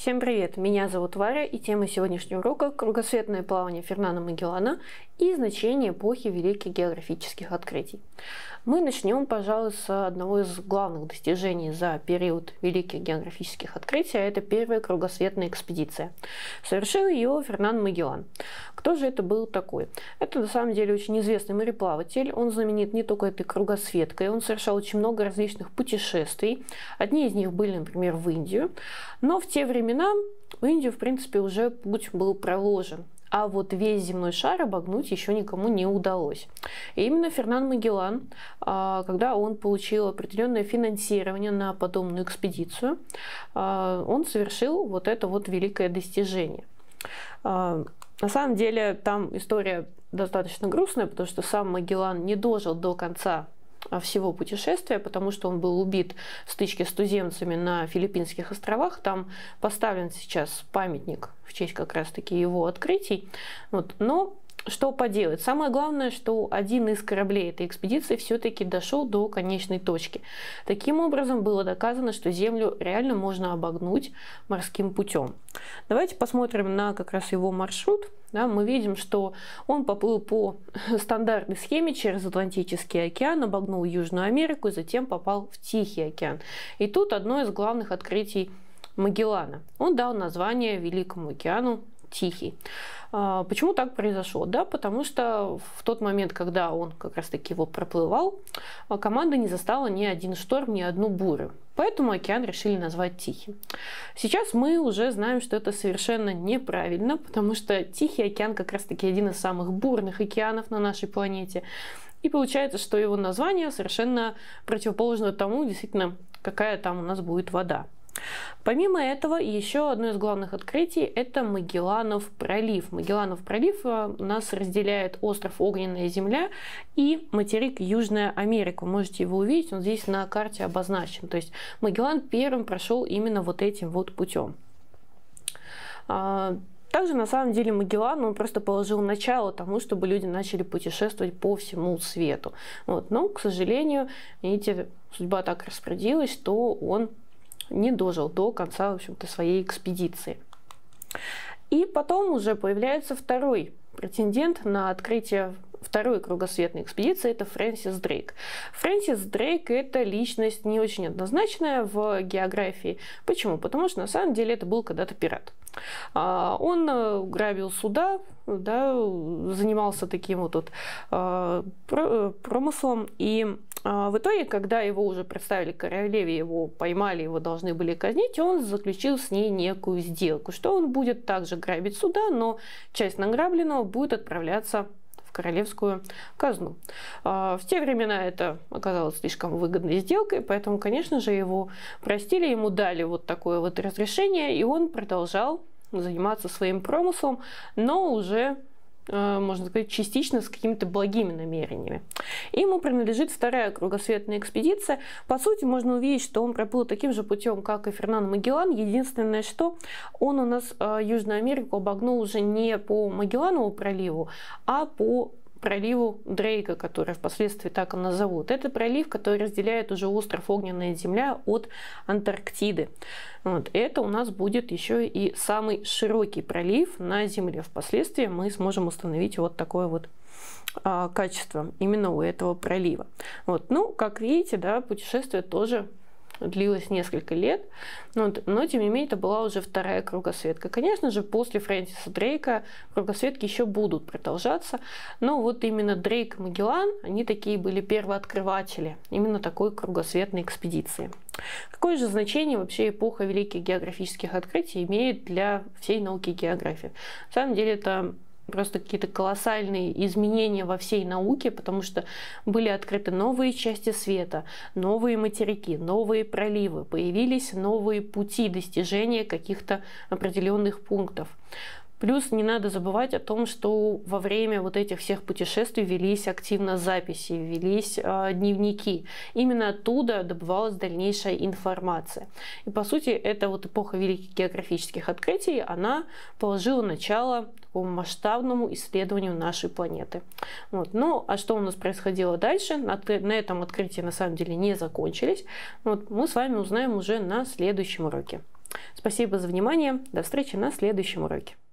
Всем привет! Меня зовут Варя, и тема сегодняшнего урока – кругосветное плавание Фернана Магеллана и значение эпохи великих географических открытий. Мы начнем, пожалуй, с одного из главных достижений за период великих географических открытий, а это первая кругосветная экспедиция. Совершил ее Фернан Магеллан. Кто же это был такой? Это на самом деле очень известный мореплаватель. Он знаменит не только этой кругосветкой, он совершал очень много различных путешествий. Одни из них были, например, в Индию. Но в те времена в Индию, в принципе, уже путь был проложен. А вот весь земной шар обогнуть еще никому не удалось. И именно Фернан Магеллан, когда он получил определенное финансирование на подобную экспедицию, он совершил вот это вот великое достижение. На самом деле там история достаточно грустная, потому что сам Магеллан не дожил до конца всего путешествия, потому что он был убит в стычке с туземцами на Филиппинских островах. Там поставлен сейчас памятник в честь как раз-таки его открытий. Но что поделать? Самое главное, что один из кораблей этой экспедиции все-таки дошел до конечной точки. Таким образом, было доказано, что Землю реально можно обогнуть морским путем. Давайте посмотрим на как раз его маршрут. Да, мы видим, что он поплыл по стандартной схеме через Атлантический океан, обогнул Южную Америку и затем попал в Тихий океан. И тут одно из главных открытий Магеллана. Он дал название Великому океану Тихий. Почему так произошло? Да, потому что в тот момент, когда он как раз таки его проплывал, команда не застала ни один шторм, ни одну бурю. Поэтому океан решили назвать Тихим. Сейчас мы уже знаем, что это совершенно неправильно, потому что Тихий океан как раз таки один из самых бурных океанов на нашей планете. И получается, что его название совершенно противоположно тому, действительно, какая там у нас будет вода. Помимо этого, еще одно из главных открытий – это Магелланов пролив. Магелланов пролив нас разделяет остров Огненная Земля и материк Южная Америка. Вы можете его увидеть, он здесь на карте обозначен. То есть Магеллан первым прошел именно вот этим вот путем. Также, на самом деле, Магеллан, он просто положил начало тому, чтобы люди начали путешествовать по всему свету. Но, к сожалению, видите, судьба так распорядилась, что он не дожил до конца, в общем-то, своей экспедиции. И потом уже появляется второй претендент на открытие второй кругосветной экспедиции, это Фрэнсис Дрейк. Фрэнсис Дрейк – это личность не очень однозначная в географии. Почему? Потому что на самом деле это был когда-то пират. Он грабил суда, да, занимался таким вот промыслом, и в итоге, когда его уже представили королеве, его поймали, его должны были казнить, он заключил с ней некую сделку, что он будет также грабить суда, но часть награбленного будет отправляться в королевскую казну. В те времена это оказалось слишком выгодной сделкой, поэтому, конечно же, его простили, ему дали вот такое вот разрешение, и он продолжал заниматься своим промыслом, но уже, можно сказать, частично с какими-то благими намерениями. Ему принадлежит вторая кругосветная экспедиция. По сути, можно увидеть, что он проплыл таким же путем, как и Фернан Магеллан. Единственное, что он у нас Южную Америку обогнул уже не по Магелланову проливу, а по проливу Дрейка, который впоследствии так и назовут. Это пролив, который разделяет уже остров Огненная Земля от Антарктиды. Это у нас будет еще и самый широкий пролив на Земле. Впоследствии мы сможем установить вот такое вот качество именно у этого пролива. Как видите, да, путешествие тоже длилось несколько лет, но тем не менее это была уже вторая кругосветка. Конечно же, после Фрэнсиса Дрейка кругосветки еще будут продолжаться, но вот именно Дрейк и Магеллан, они такие были первооткрыватели именно такой кругосветной экспедиции. Какое же значение вообще эпоха великих географических открытий имеет для всей науки географии? На самом деле это просто какие-то колоссальные изменения во всей науке, потому что были открыты новые части света, новые материки, новые проливы, появились новые пути достижения каких-то определенных пунктов. Плюс не надо забывать о том, что во время вот этих всех путешествий велись активно записи, велись дневники. Именно оттуда добывалась дальнейшая информация. И по сути, эта вот эпоха великих географических открытий, она положила начало такому масштабному исследованию нашей планеты. А что у нас происходило дальше? На этом открытия на самом деле не закончились. Мы с вами узнаем уже на следующем уроке. Спасибо за внимание. До встречи на следующем уроке.